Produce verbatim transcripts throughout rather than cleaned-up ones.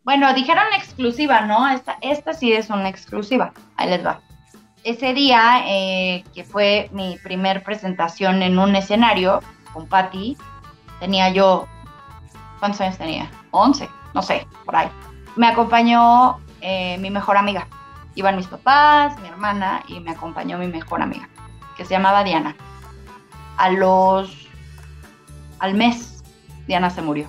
Bueno, dijeron exclusiva, ¿no? Esta, esta sí es una exclusiva. Ahí les va. Ese día, eh, que fue mi primer presentación en un escenario con Patty, tenía yo, ¿cuántos años tenía? Once, no sé, por ahí. Me acompañó eh, mi mejor amiga. Iban mis papás, mi hermana, y me acompañó mi mejor amiga, que se llamaba Diana. A los... al mes, Diana se murió.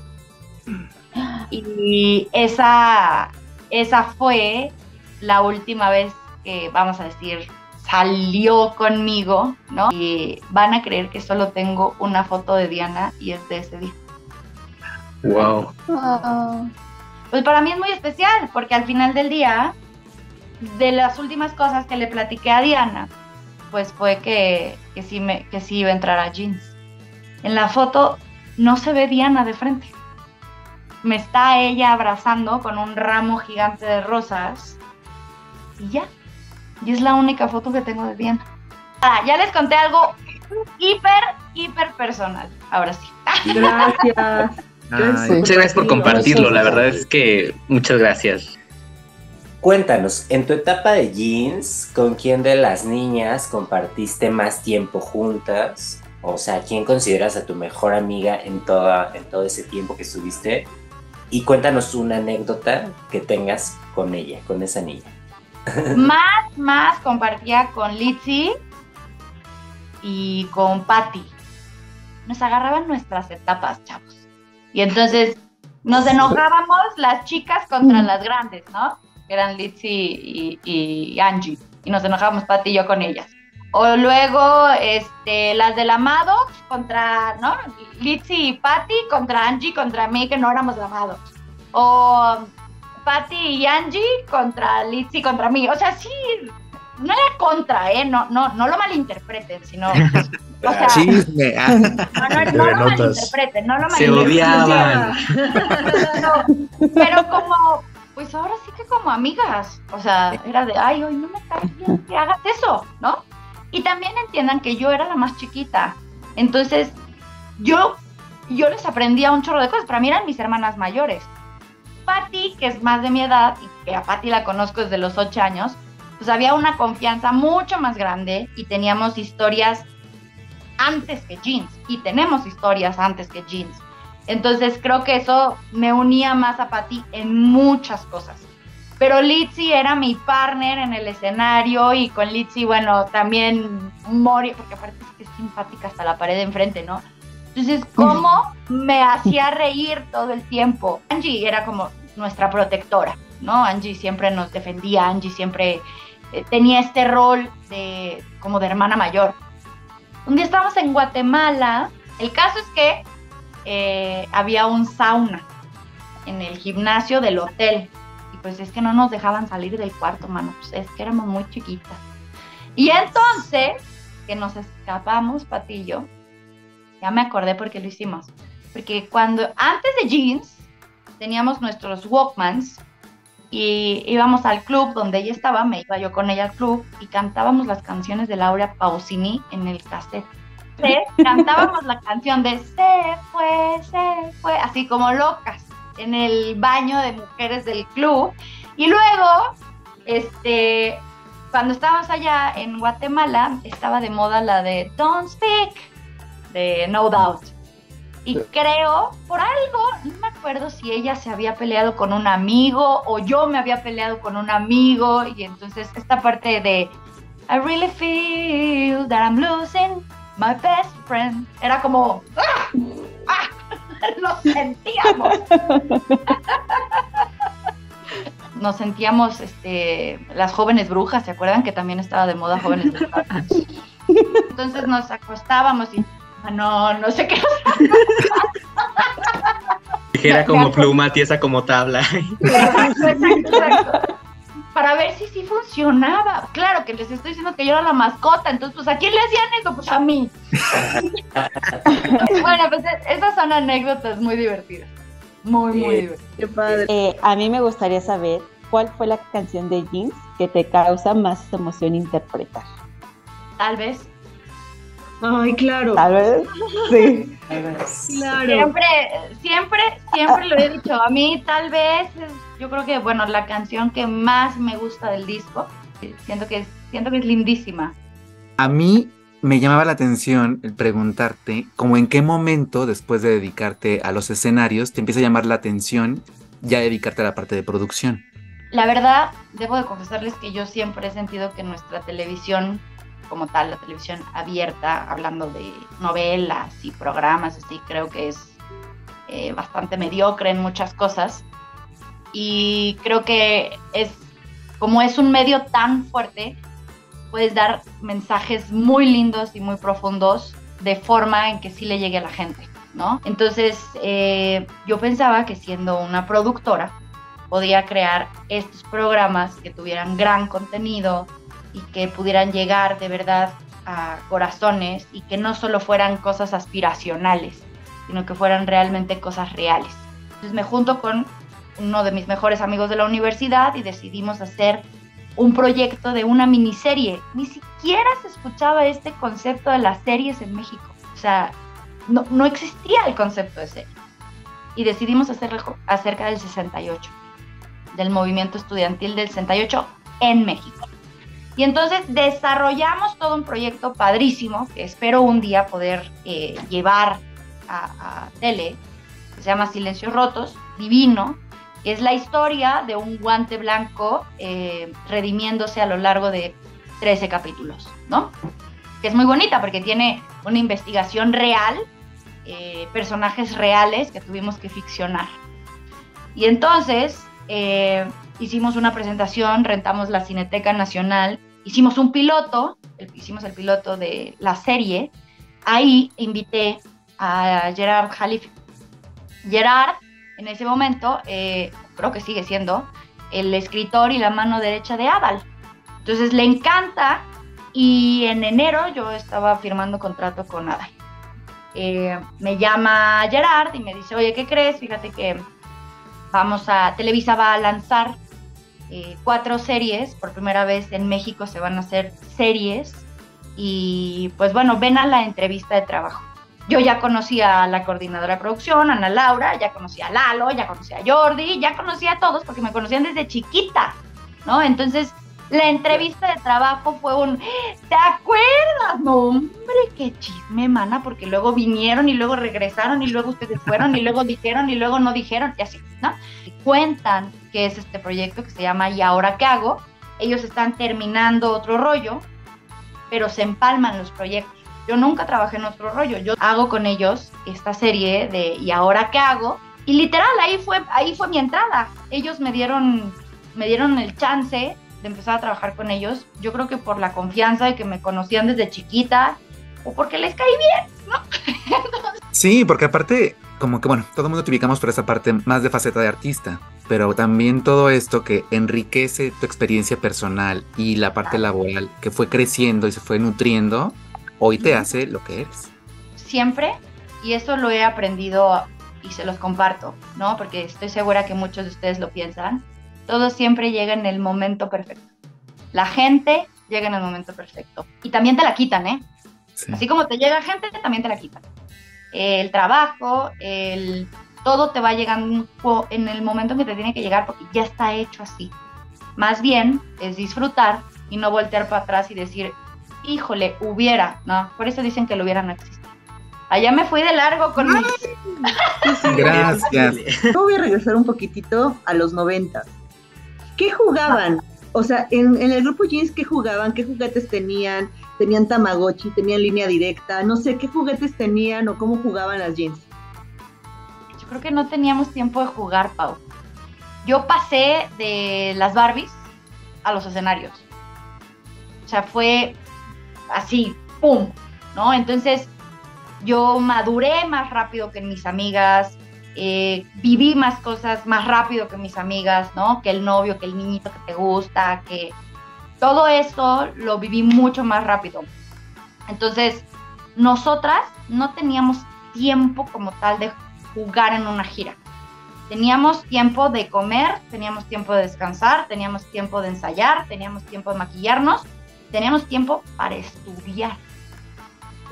Y esa, esa fue la última vez que, vamos a decir, salió conmigo, ¿no? Y van a creer que solo tengo una foto de Diana y es de ese día. Wow. Oh. Pues para mí es muy especial, porque al final del día, de las últimas cosas que le platiqué a Diana, pues fue que, que, sí, me, que sí iba a entrar a Jeans. En la foto no se ve Diana de frente. Me está ella abrazando con un ramo gigante de rosas y ya. Y es la única foto que tengo de Diana. Ah, ya les conté algo hiper, hiper personal. Ahora sí. Gracias. Ay, muchas gracias por compartirlo. La verdad es que muchas gracias. Cuéntanos, en tu etapa de Jeans, ¿con quién de las niñas compartiste más tiempo juntas? O sea, ¿quién consideras a tu mejor amiga en, toda, en todo ese tiempo que estuviste? Y cuéntanos una anécdota que tengas con ella, con esa niña. Más, más compartía con Litzy y con Patty. Nos agarraban nuestras etapas, chavos. Y entonces nos enojábamos las chicas contra las grandes, ¿no? Que eran Litzy y, y Angie. Y nos enojábamos Patty y yo con ellas. O luego este, las del Amado contra, ¿no? Litzy y Patty contra Angie, contra mí, que no éramos Amado. O Patty y Angie contra Litzy, contra mí. O sea, sí, no era contra, ¿eh? No, no, no lo malinterpreten, sino... O sea, Chisme. Ah. No, no, no lo malinterpreten, no lo Se malinterpreten. odiaban. No, pero como, pues ahora sí que como amigas. O sea, era de, ay, hoy no me caes bien que hagas eso, ¿no? Y también entiendan que yo era la más chiquita. Entonces, yo, yo les aprendía un chorro de cosas. Para mí eran mis hermanas mayores. Patty, que es más de mi edad, y que a Patty la conozco desde los ocho años, pues había una confianza mucho más grande y teníamos historias antes que Jeans. Y tenemos historias antes que Jeans. Entonces, creo que eso me unía más a Patty en muchas cosas. Pero Litzy era mi partner en el escenario y con Litzy, bueno, también morí, porque aparte es que es simpática hasta la pared de enfrente, ¿no? Entonces, ¿cómo me hacía reír todo el tiempo? Angie era como nuestra protectora, ¿no? Angie siempre nos defendía, Angie siempre eh, tenía este rol de como de hermana mayor. Un día estábamos en Guatemala, el caso es que eh, había un sauna en el gimnasio del hotel. Pues es que no nos dejaban salir del cuarto, mano, pues es que éramos muy chiquitas. Y entonces, que nos escapamos, Patty y yo, ya me acordé por qué lo hicimos. Porque cuando, antes de Jeans, teníamos nuestros Walkmans y íbamos al club donde ella estaba, me iba yo con ella al club y cantábamos las canciones de Laura Pausini en el cassette. Sí, cantábamos la canción de Se fue, se fue, así como locas, en el baño de mujeres del club. Y luego, este, cuando estábamos allá en Guatemala, estaba de moda la de Don't Speak, de No Doubt. Y creo, por algo, no me acuerdo si ella se había peleado con un amigo o yo me había peleado con un amigo. Y entonces esta parte de I really feel that I'm losing my best friend, era como ¡ah! ¡Ah! Lo sentíamos. Nos sentíamos este, las jóvenes brujas, ¿se acuerdan? Que también estaba de moda jóvenes brujas. Entonces nos acostábamos y no, no sé qué. Ligera como pluma, tiesa como tabla. Exacto, exacto, exacto. Para ver si sí funcionaba. Claro que les estoy diciendo que yo era la mascota, entonces pues ¿a quién le hacían eso? Pues a mí. Bueno, pues esas son anécdotas muy divertidas. Muy, muy divertidas. Qué padre. Eh, a mí me gustaría saber cuál fue la canción de Jeans que te causa más emoción interpretar. Tal vez Ay, claro. Tal vez, sí. Claro. Siempre, siempre, siempre lo he dicho. A mí tal vez, yo creo que, bueno, la canción que más me gusta del disco, siento que es, siento que es lindísima. A mí me llamaba la atención el preguntarte, como en qué momento, después de dedicarte a los escenarios, te empieza a llamar la atención ya dedicarte a la parte de producción. La verdad, debo de confesarles que yo siempre he sentido que nuestra televisión, como tal, la televisión abierta, hablando de novelas y programas, así, creo que es eh, bastante mediocre en muchas cosas. Y creo que es, como es un medio tan fuerte, puedes dar mensajes muy lindos y muy profundos de forma en que sí le llegue a la gente, ¿no? Entonces, eh, yo pensaba que siendo una productora, podía crear estos programas que tuvieran gran contenido y que pudieran llegar de verdad a corazones y que no solo fueran cosas aspiracionales, sino que fueran realmente cosas reales. Entonces me junto con uno de mis mejores amigos de la universidad y decidimos hacer un proyecto de una miniserie. Ni siquiera se escuchaba este concepto de las series en México. O sea, no, no existía el concepto de serie. Y decidimos hacerlo acerca del sesenta y ocho, del movimiento estudiantil del sesenta y ocho en México. Y entonces desarrollamos todo un proyecto padrísimo que espero un día poder eh, llevar a, a tele, que se llama Silencios Rotos, divino. Es la historia de un guante blanco eh, redimiéndose a lo largo de trece capítulos, ¿no? Que es muy bonita porque tiene una investigación real, eh, personajes reales que tuvimos que ficcionar. Y entonces eh, hicimos una presentación, rentamos la Cineteca Nacional, hicimos un piloto, el, hicimos el piloto de la serie. Ahí invité a Gerard Khalifi. Gerard, en ese momento, eh, creo que sigue siendo el escritor y la mano derecha de Adal. Entonces le encanta y en enero yo estaba firmando contrato con Adal. Eh, me llama Gerard y me dice, oye, ¿qué crees? Fíjate que vamos a, Televisa va a lanzar eh, cuatro series, por primera vez en México se van a hacer series y pues bueno, ven a la entrevista de trabajo. Yo ya conocía a la coordinadora de producción, Ana Laura, ya conocía a Lalo, ya conocía a Jordi, ya conocía a todos porque me conocían desde chiquita, ¿no? Entonces, la entrevista de trabajo fue un, ¿te acuerdas? No, hombre, qué chisme, mana, porque luego vinieron y luego regresaron y luego ustedes fueron y luego dijeron y luego no dijeron y así, ¿no? Y cuentan que es este proyecto que se llama ¿Y ahora qué hago? Ellos están terminando otro rollo, pero se empalman los proyectos. Yo nunca trabajé en otro rollo, yo hago con ellos esta serie de ¿Y ahora qué hago? Y literal, ahí fue, ahí fue mi entrada. Ellos me dieron, me dieron el chance de empezar a trabajar con ellos. Yo creo que por la confianza de que me conocían desde chiquita o porque les caí bien, ¿no? Entonces... Sí, porque aparte, como que bueno, todo el mundo te ubicamos por esa parte más de faceta de artista, pero también todo esto que enriquece tu experiencia personal y la parte laboral que fue creciendo y se fue nutriendo, hoy te hace lo que eres. Siempre, y eso lo he aprendido y se los comparto, ¿no? Porque estoy segura que muchos de ustedes lo piensan. Todo siempre llega en el momento perfecto. La gente llega en el momento perfecto. Y también te la quitan, ¿eh? Sí. Así como te llega gente, también te la quitan. El trabajo, el... todo te va llegando en el momento en que te tiene que llegar porque ya está hecho así. Más bien es disfrutar y no voltear para atrás y decir, híjole, hubiera, no, por eso dicen que lo hubiera no existe. Allá me fui de largo con mis... Gracias. Yo voy a regresar un poquitito a los noventa. ¿Qué jugaban? O sea, en, en el grupo Jeans, ¿qué jugaban? ¿Qué juguetes tenían? ¿Tenían Tamagotchi? ¿Tenían línea directa? No sé, ¿qué juguetes tenían o cómo jugaban las Jeans? Yo creo que no teníamos tiempo de jugar, Pau. Yo pasé de las Barbies a los escenarios. O sea, fue así, ¡pum! ¿No? Entonces, yo maduré más rápido que mis amigas, eh, viví más cosas más rápido que mis amigas, ¿no? Que el novio, que el niñito que te gusta, que todo eso lo viví mucho más rápido. Entonces, nosotras no teníamos tiempo como tal de jugar en una gira. Teníamos tiempo de comer, teníamos tiempo de descansar, teníamos tiempo de ensayar, teníamos tiempo de maquillarnos, teníamos tiempo para estudiar.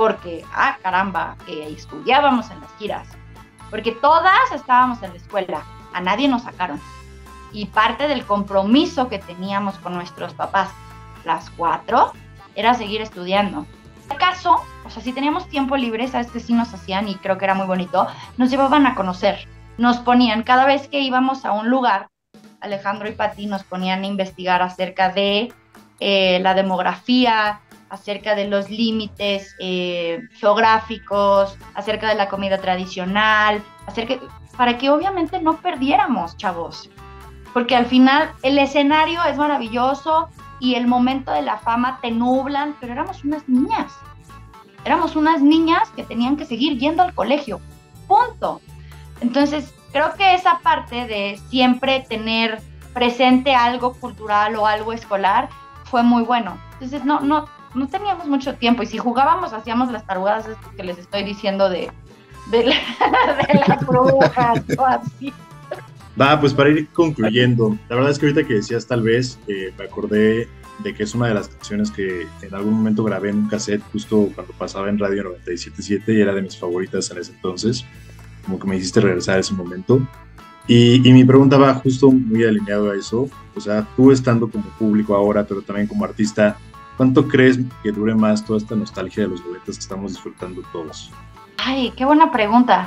porque, ah, caramba, que estudiábamos en las giras, porque todas estábamos en la escuela, a nadie nos sacaron. Y parte del compromiso que teníamos con nuestros papás, las cuatro, era seguir estudiando. En caso, o sea, si teníamos tiempo libre, sabes que sí nos hacían, y creo que era muy bonito, nos llevaban a conocer, nos ponían, cada vez que íbamos a un lugar, Alejandro y Pati nos ponían a investigar acerca de eh, la demografía, acerca de los límites eh, geográficos, acerca de la comida tradicional, acerca, para que obviamente no perdiéramos, chavos, porque al final el escenario es maravilloso y el momento de la fama te nublan, pero éramos unas niñas, éramos unas niñas que tenían que seguir yendo al colegio, punto. Entonces, creo que esa parte de siempre tener presente algo cultural o algo escolar fue muy bueno. Entonces, no, no, no teníamos mucho tiempo, y si jugábamos, hacíamos las tarugadas que les estoy diciendo de, de, la, de las brujas o así. Va, pues para ir concluyendo, la verdad es que ahorita que decías tal vez, eh, me acordé de que es una de las canciones que en algún momento grabé en un cassette justo cuando pasaba en Radio noventa y siete punto siete y era de mis favoritas en ese entonces, como que me hiciste regresar a ese momento. Y, y mi pregunta va justo muy alineado a eso, o sea, tú estando como público ahora, pero también como artista, ¿cuánto crees que dure más toda esta nostalgia de los noventas que estamos disfrutando todos? Ay, qué buena pregunta.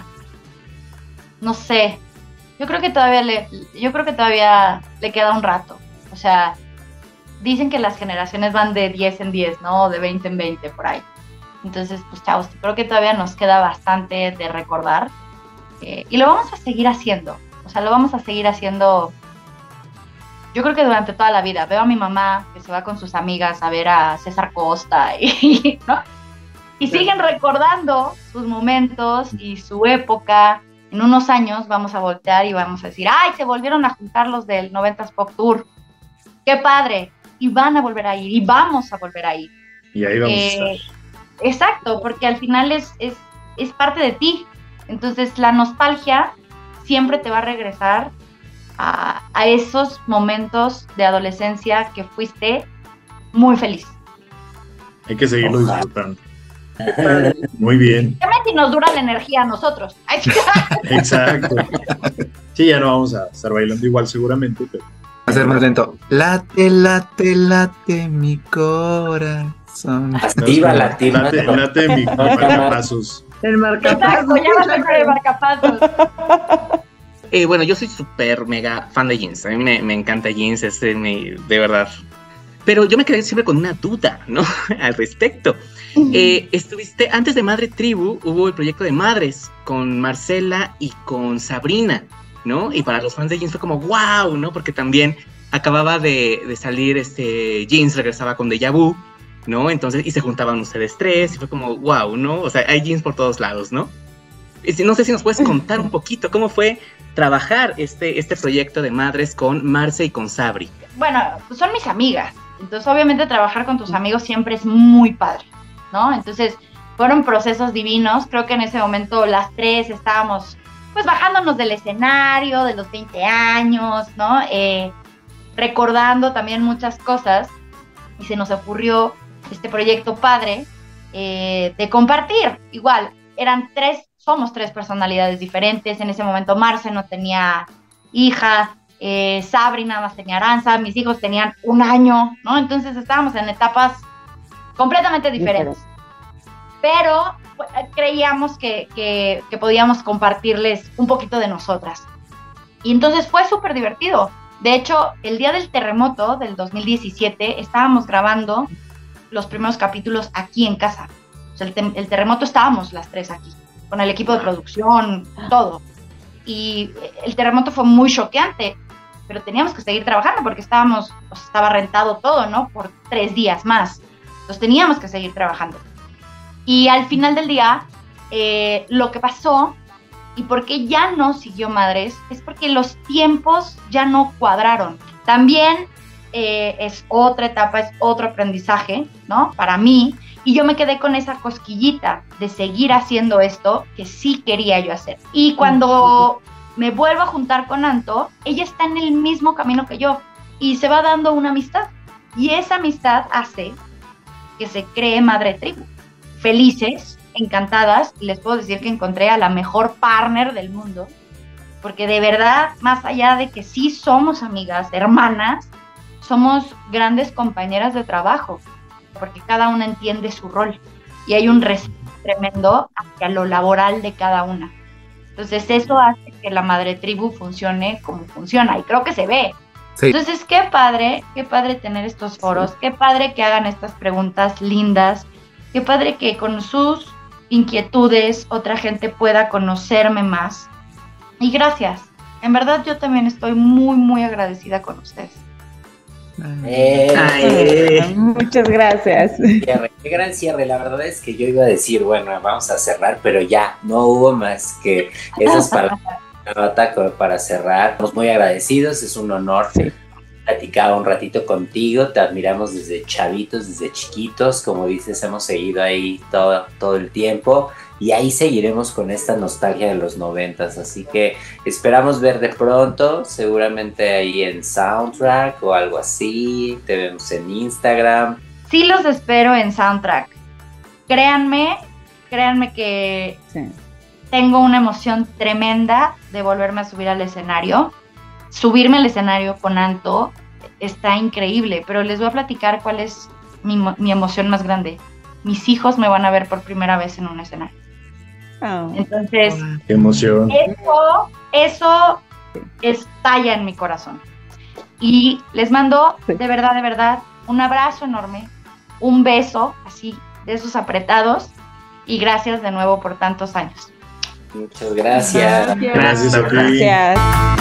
No sé. Yo creo que todavía le, yo creo que todavía le queda un rato. O sea, dicen que las generaciones van de diez en diez, ¿no? De veinte en veinte, por ahí. Entonces, pues chavos, creo que todavía nos queda bastante de recordar. Eh, y lo vamos a seguir haciendo. O sea, lo vamos a seguir haciendo, yo creo que durante toda la vida. Veo a mi mamá que se va con sus amigas a ver a César Costa, y, ¿no? Y siguen recordando sus momentos y su época. En unos años vamos a voltear y vamos a decir, ¡ay, se volvieron a juntar los del noventas Pop Tour! ¡Qué padre! Y van a volver a ir, y vamos a volver a ir. Y ahí vamos eh, a estar. Exacto, porque al final es, es, es parte de ti. Entonces la nostalgia siempre te va a regresar a, a esos momentos de adolescencia que fuiste muy feliz. Hay que seguirlo Ojalá. disfrutando. Muy bien. Realmente nos dura la energía a nosotros. Exacto. Sí, ya no vamos a estar bailando igual seguramente, pero... Va a ser más lento. Late, late, late mi corazón. Activa la tima. Late, late mi marcapasos. El marcapasos. Exacto, ya vas a ser el marcapasos. Eh, bueno, yo soy súper mega fan de Jeans. A mí me, me encanta Jeans, este, me, de verdad. Pero yo me quedé siempre con una duda, ¿no? Al respecto. Eh, estuviste, antes de Madre Tribu, hubo el proyecto de Madres con Marcela y con Sabrina, ¿no? Y para los fans de Jeans fue como wow, ¿no? Porque también acababa de, de salir este Jeans, regresaba con Deja Vu, ¿no? Entonces, y se juntaban ustedes tres, y fue como wow, ¿no? O sea, hay Jeans por todos lados, ¿no? Y si, no sé si nos puedes contar un poquito cómo fue trabajar este, este proyecto de Madres con Marce y con Sabri. Bueno, pues son mis amigas. Entonces, obviamente, trabajar con tus amigos siempre es muy padre, ¿no? Entonces, fueron procesos divinos. Creo que en ese momento las tres estábamos, pues, bajándonos del escenario de los veinte años, ¿no? Eh, recordando también muchas cosas. Y se nos ocurrió este proyecto padre eh, de compartir. Igual, eran tres, somos tres personalidades diferentes. En ese momento, Marce no tenía hija. Eh, Sabri nada más tenía Aranza, mis hijos tenían un año, ¿no? Entonces estábamos en etapas completamente diferentes. Pero pues, creíamos que, que, que podíamos compartirles un poquito de nosotras. Y entonces fue súper divertido. De hecho, el día del terremoto del dos mil diecisiete estábamos grabando los primeros capítulos aquí en casa. O sea, el, te- el terremoto estábamos las tres aquí, con el equipo de producción, todo. Y el terremoto fue muy choqueante, pero teníamos que seguir trabajando porque estábamos, pues, estaba rentado todo, ¿no? Por tres días más. Entonces teníamos que seguir trabajando. Y al final del día, eh, lo que pasó, y por qué ya no siguió Madres, es porque los tiempos ya no cuadraron. También eh, es otra etapa, es otro aprendizaje, ¿no? Para mí, y yo me quedé con esa cosquillita de seguir haciendo esto que sí quería yo hacer. Y cuando me vuelvo a juntar con Anto, ella está en el mismo camino que yo y se va dando una amistad. Y esa amistad hace que se cree Madre Tribu. felices, encantadas, y les puedo decir que encontré a la mejor partner del mundo, porque de verdad, más allá de que sí somos amigas, hermanas, somos grandes compañeras de trabajo, porque cada una entiende su rol y hay un respeto tremendo hacia lo laboral de cada una. Entonces eso hace que la madre tribu funcione como funciona y creo que se ve. Sí. Entonces qué padre, qué padre tener estos foros, qué padre que hagan estas preguntas lindas, qué padre que con sus inquietudes otra gente pueda conocerme más. Y gracias, en verdad yo también estoy muy muy agradecida con ustedes. Eh, Ay. Muchas gracias. Cierre, qué gran cierre. La verdad es que yo iba a decir, bueno, vamos a cerrar, pero ya no hubo más que esas palabras para cerrar. Estamos muy agradecidos, es un honor platicar un ratito contigo. Te admiramos desde chavitos, desde chiquitos, como dices, hemos seguido ahí todo, todo el tiempo. Y ahí seguiremos con esta nostalgia de los noventas, así que esperamos ver de pronto, seguramente ahí en Soundtrack o algo así, te vemos en Instagram. Sí los espero en Soundtrack, créanme, créanme que Sí. tengo una emoción tremenda de volverme a subir al escenario, subirme al escenario con Anto está increíble, pero les voy a platicar cuál es mi, mi emoción más grande, mis hijos me van a ver por primera vez en un escenario. Oh. Entonces, Qué emoción. eso, eso estalla en mi corazón. Y les mando, de verdad, de verdad, un abrazo enorme, un beso, así, de esos apretados, y gracias de nuevo por tantos años. Muchas gracias. Gracias a ti. Gracias.